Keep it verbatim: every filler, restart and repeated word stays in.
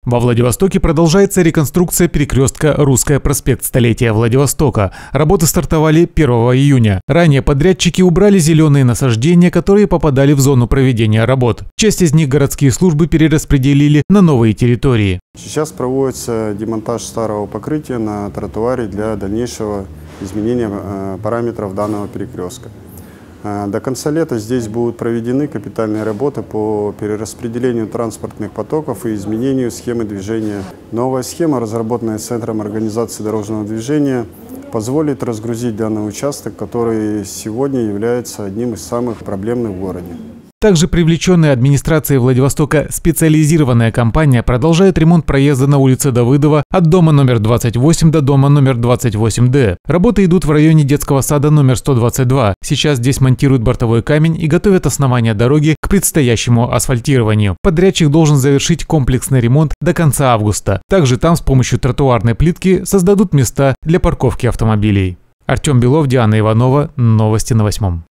Во Владивостоке продолжается реконструкция перекрестка Русская, проспект Столетия Владивостока. Работы стартовали первого июня. Ранее подрядчики убрали зеленые насаждения, которые попадали в зону проведения работ. Часть из них городские службы перераспределили на новые территории. Сейчас проводится демонтаж старого покрытия на тротуаре для дальнейшего изменения параметров данного перекрестка. До конца лета здесь будут проведены капитальные работы по перераспределению транспортных потоков и изменению схемы движения. Новая схема, разработанная Центром организации дорожного движения, позволит разгрузить данный участок, который сегодня является одним из самых проблемных в городе. Также привлеченная администрацией Владивостока специализированная компания продолжает ремонт проезда на улице Давыдова от дома номер двадцать восемь до дома номер двадцать восемь Д. Работы идут в районе детского сада номер сто двадцать два. Сейчас здесь монтируют бортовой камень и готовят основание дороги к предстоящему асфальтированию. Подрядчик должен завершить комплексный ремонт до конца августа. Также там с помощью тротуарной плитки создадут места для парковки автомобилей. Артем Белов, Диана Иванова. Новости на восьмом.